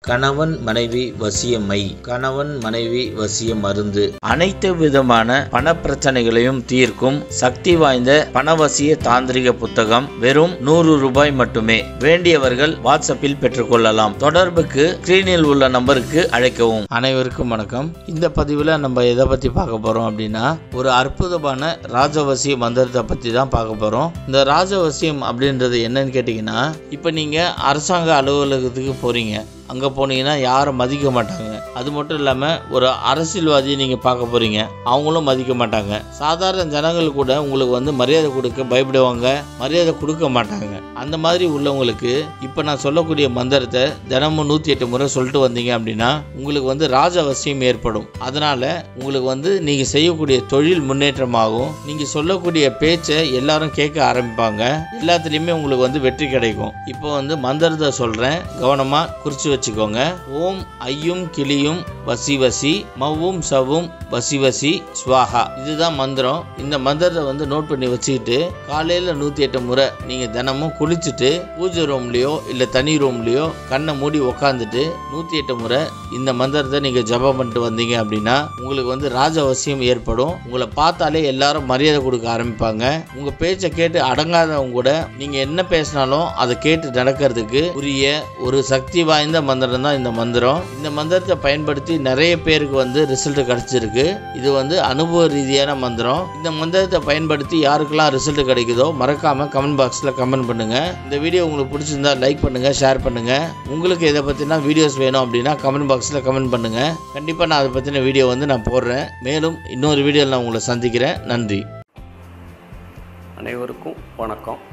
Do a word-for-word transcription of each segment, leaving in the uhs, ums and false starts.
கணவன் மனைவி வசியமை, கணவன் மனைவி வசிய மருந்து, அனைத்து விதமான பண பிரச்சனைகளையும் தீர்க்கும் சக்தி வாய்ந்த பணவசிய தாந்திரிக புத்தகம் வெறும் நூறு ரூபாய் மட்டுமே. வேண்டியவர்கள் வாட்ஸ்அப்பில் பெற்றுக்கொள்ளலாம். தொடர்புக்கு ஸ்கிரீனில் உள்ள நம்பருக்கு அழைக்கவும். அனைவருக்கும் வணக்கம். இந்த பதிவுல நம்ம எதை பத்தி பார்க்க போறோம் அப்படின்னா, ஒரு அற்புதமான ராஜவசிய மந்திரத்தை பத்தி தான் பார்க்க போறோம். இந்த ராஜவசியம் அப்படின்றது என்னன்னு கேட்டீங்கன்னா, இப்ப நீங்க அரசாங்க அலுவலகத்துக்கு போறீங்க. அங்கே போனீங்கன்னா யாரும் மதிக்க மாட்டாங்க. அது மட்டும் இல்லாமல் ஒரு அரசியல்வாதியை நீங்கள் பார்க்க போகிறீங்க, அவங்களும் மதிக்க மாட்டாங்க. சாதாரண ஜனங்கள் கூட உங்களுக்கு வந்து மரியாதை கொடுக்க பயப்படுவாங்க, மரியாதை கொடுக்க மாட்டாங்க. அந்த மாதிரி உள்ளவங்களுக்கு இப்போ நான் சொல்லக்கூடிய மந்திரத்தை தினமும் நூற்றி எட்டு முறை சொல்லிட்டு வந்தீங்க அப்படின்னா உங்களுக்கு வந்து ராஜவசியம் ஏற்படும். அதனால் உங்களுக்கு வந்து நீங்கள் செய்யக்கூடிய தொழில் முன்னேற்றமாகும். நீங்கள் சொல்லக்கூடிய பேச்சை எல்லாரும் கேட்க ஆரம்பிப்பாங்க. எல்லாத்துலேயுமே உங்களுக்கு வந்து வெற்றி கிடைக்கும். இப்போ வந்து மந்திரத்தை சொல்கிறேன், கவனமாக குறித்து வச்சுக்கோங்க. ஓம் ஐயும் கிளியும் வசி வசி மவ்வும் சவ்வும் வசி வசி ஸ்வாஹா. இதுதான் மந்திரம். இந்த மந்திரத்தை வந்து நோட் பண்ணி வச்சுக்கிட்டு காலையில நூத்தி எட்டு முறை நீங்க தினமும் குளிச்சுட்டு பூஜை ரூம்லயோ இல்ல தனி ரூம்லயோ கண்ணை மூடி உக்காந்துட்டு நூத்தி எட்டு முறை இந்த மந்திரத்தை நீங்க ஜபம் பண்ணிட்டு வந்தீங்க அப்படின்னா உங்களுக்கு வந்து ராஜவசியம் ஏற்படும். உங்களை பார்த்தாலே எல்லாரும் மரியாதை கொடுக்க ஆரம்பிப்பாங்க. உங்க பேச்சை கேட்டு அடங்காதவங்க கூட நீங்க என்ன பேசினாலும் அதை கேட்டு நடக்கிறதுக்கு உரிய ஒரு சக்தி வாய்ந்த மந்திரம் தான் இந்த மந்திரம். இந்த மந்திரத்தை பயன்படுத்தி நிறைய பேருக்கு வந்து ரிசல்ட் கிடைச்சிருக்கு. இது வந்து அனுபவ ரீதியான மந்திரம். இந்த மந்திரத்தை பயன்படுத்தி யாருக்கெல்லாம் ரிசல்ட் கிடைக்குதோ மறக்காம கமெண்ட் பாக்ஸ்ல கமெண்ட் பண்ணுங்க. இந்த வீடியோ உங்களுக்கு பிடிச்சிருந்தா லைக் பண்ணுங்க, ஷேர் பண்ணுங்க. உங்களுக்கு இதை பத்தினா வீடியோஸ் வேணும் அப்படின்னா கமெண்ட் பாக்ஸ்ல கமெண்ட் பண்ணுங்க. கண்டிப்பா நான் அதை பத்தின வீடியோ வந்து நான் போடுறேன். மேலும் இன்னொரு வீடியோவில் நான் உங்களை சந்திக்கிறேன். நன்றி. அனைவருக்கும் வணக்கம்.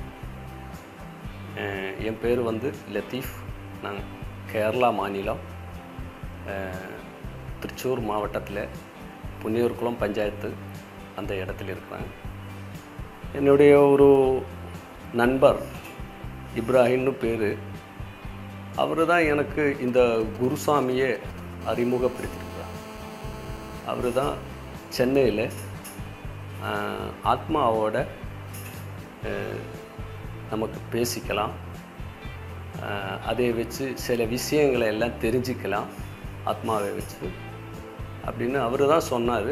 என் பேர் வந்து லத்தீஃப். நான் கேரளா மாநிலம் திருச்சூர் மாவட்டத்தில் புன்னியூர்குளம் பஞ்சாயத்து அந்த இடத்துல இருக்கிறாங்க. என்னுடைய ஒரு நண்பர் இப்ராஹிம்னு பேர். அவர் தான் எனக்கு இந்த குருசாமியை அறிமுகப்படுத்தியிருக்கிறார். அவர் தான் சென்னையில் ஆத்மாவோட நமக்கு பேசிக்கலாம், அதை வச்சு சில விஷயங்களை எல்லாம் தெரிஞ்சுக்கலாம் ஆத்மாவை வச்சு அப்படின்னு அவர் தான் சொன்னார்.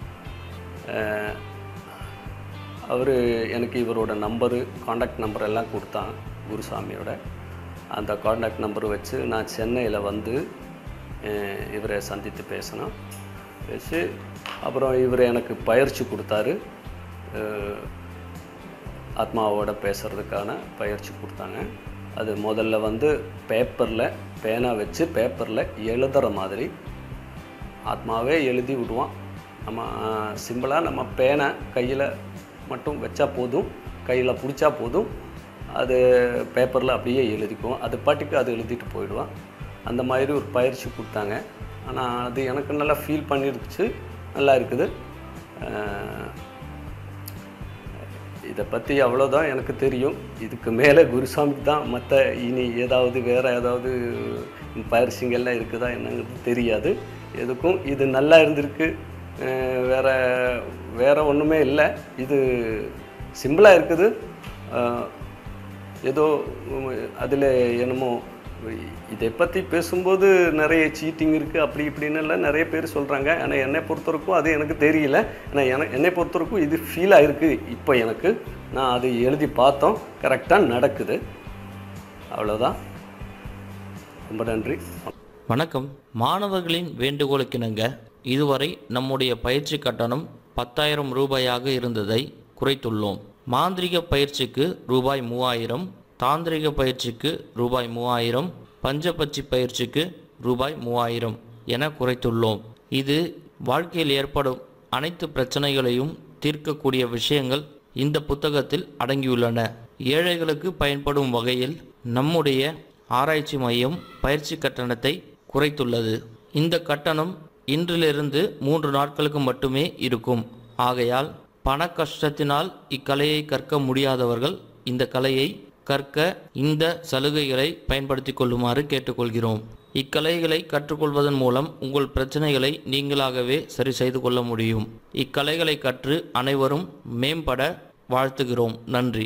அவர் எனக்கு இவரோட நம்பரு, காண்டாக்ட் நம்பர் எல்லாம் கொடுத்தான் குருசாமியோட. அந்த காண்டாக்ட் நம்பர் வச்சு நான் சென்னையில் வந்து இவரை சந்தித்து பேசினோம். பேசி அப்புறம் இவர் எனக்கு பயிற்சி கொடுத்தாரு. ஆத்மாவோட பேசுகிறதுக்கான பயிற்சி கொடுத்தாங்க. அது முதல்ல வந்து பேப்பரில் பேனா வச்சு பேப்பரில் எழுதுகிற மாதிரி ஆத்மாவே எழுதி விடுவான். நம்ம சிம்பிளாக நம்ம பேனை கையில் மட்டும் வச்சா போதும், கையில் பிடிச்சா போதும், அது பேப்பரில் அப்படியே எழுதிக்குவோம். அது பாட்டுக்கு அது எழுதிட்டு போயிடுவான். அந்த மாதிரி ஒரு பயிற்சி கொடுத்தாங்க. ஆனால் அது எனக்கு நல்லா ஃபீல் பண்ணிருச்சு, நல்லா இருக்குது. இதை பற்றி அவ்வளோதான் எனக்கு தெரியும். இதுக்கு மேலே குருசாமிக்கு தான் மற்ற இனி ஏதாவது வேறு ஏதாவது பயிற்சிங்கெல்லாம் இருக்குதா என்னங்கிறது தெரியாது. எதுக்கும் இது நல்லா இருந்திருக்கு. வேறு வேறு ஒன்றுமே இல்லை. இது சிம்பிளாக இருக்குது. ஏதோ அதில் என்னமோ இதை பற்றி பேசும்போது நிறைய சீட்டிங் இருக்குது அப்படி இப்படின்னு எல்லாம் நிறைய பேர் சொல்கிறாங்க. ஆனால் என்னை பொறுத்தவரைக்கும் அது எனக்கு தெரியல. ஆனால் என என்னை பொறுத்தவரைக்கும் இது ஃபீல் ஆகிருக்கு. இப்போ எனக்கு நான் அது எழுதி பார்த்தோம், கரெக்டாக நடக்குது. அவ்வளோதான். ரொம்ப நன்றி. வணக்கம். மாணவர்களின் வேண்டுகோளுக்கிணங்க இதுவரை நம்முடைய பயிற்சி கட்டணம் பத்தாயிரம் ரூபாயாக இருந்ததை குறைத்துள்ளோம். மாந்திரிக பயிற்சிக்கு ரூபாய் மூவாயிரம், தாந்திரிக பயிற்சிக்கு ரூபாய் மூவாயிரம், பஞ்சபட்சி பயிற்சிக்கு ரூபாய் மூவாயிரம் என குறைத்துள்ளோம். இது வாழ்க்கையில் ஏற்படும் அனைத்து பிரச்சனைகளையும் தீர்க்கக்கூடிய விஷயங்கள் இந்த புத்தகத்தில் அடங்கியுள்ளன. ஏழைகளுக்கு பயன்படும் வகையில் நம்முடைய ஆராய்ச்சி மையம் பயிற்சி கட்டணத்தை குறைத்துள்ளது. இந்த கட்டணம் இன்றிலிருந்து மூன்று நாட்களுக்கு மட்டுமே இருக்கும். ஆகையால் பண கஷ்டத்தினால் இக்கலையை கற்க முடியாதவர்கள் இந்த கலையை கற்க இந்த சலுகைகளை பயன்படுத்திக் கொள்ளுமாறு கேட்டுக்கொள்கிறோம். இக்கலைகளை கற்றுக்கொள்வதன் மூலம் உங்கள் பிரச்சனைகளை நீங்களாகவே சரி செய்து கொள்ள முடியும். இக்கலைகளை கற்று அனைவரும் மேம்பட வாழ்த்துகிறோம். நன்றி.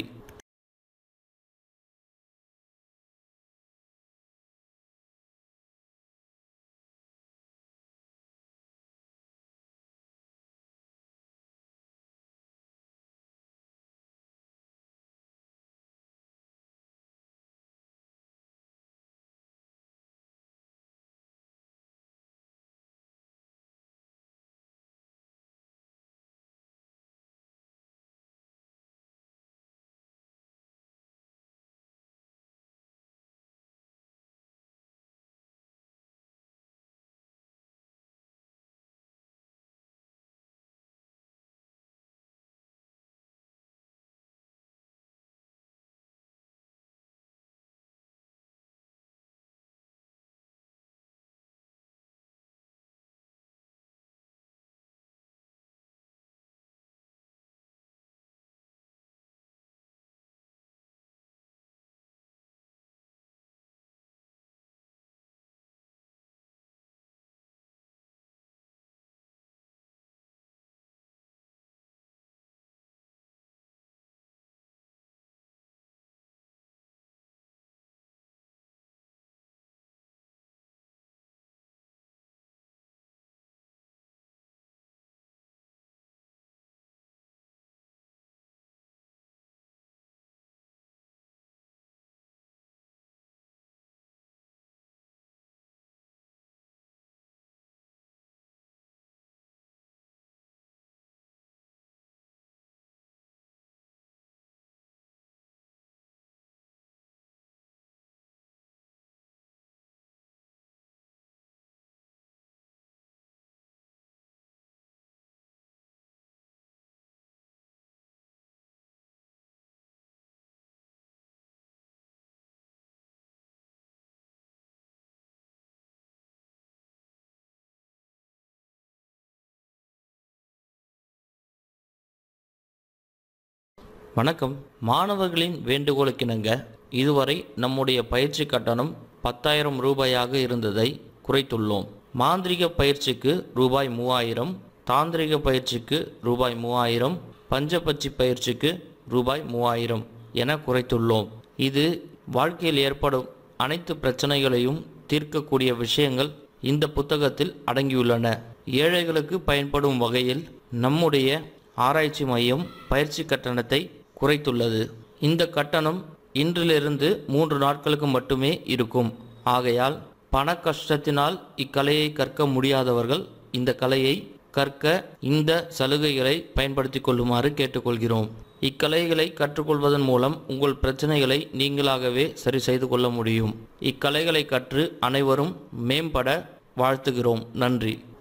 வணக்கம். மாணவர்களின் வேண்டுகோளுக்கிணங்க இதுவரை நம்முடைய பயிற்சி கட்டணம் பத்தாயிரம் ரூபாயாக இருந்ததை குறைத்துள்ளோம். மாந்திரிக பயிற்சிக்கு ரூபாய் மூவாயிரம், தாந்திரிக பயிற்சிக்கு ரூபாய் மூவாயிரம், பஞ்சபட்சி பயிற்சிக்கு ரூபாய் மூவாயிரம் என குறைத்துள்ளோம். இது வாழ்க்கையில் ஏற்படும் அனைத்து பிரச்சனைகளையும் தீர்க்கக்கூடிய விஷயங்கள் இந்த புத்தகத்தில் அடங்கியுள்ளன. ஏழைகளுக்கு பயன்படும் வகையில் நம்முடைய ஆராய்ச்சி மையம் பயிற்சி கட்டணத்தை குறைத்துள்ளது. இந்த கட்டணம் இன்றிலிருந்து மூன்று நாட்களுக்கு மட்டுமே இருக்கும். ஆகையால் பண கஷ்டத்தினால் இக்கலையை கற்க முடியாதவர்கள் இந்த கலையை கற்க இந்த சலுகைகளை பயன்படுத்தி கொள்ளுமாறு கேட்டுக்கொள்கிறோம். இக்கலைகளை கற்றுக்கொள்வதன் மூலம் உங்கள் பிரச்சனைகளை நீங்களாகவே சரி செய்து கொள்ள முடியும். இக்கலைகளை கற்று அனைவரும் மேம்பட வாழ்த்துகிறோம். நன்றி.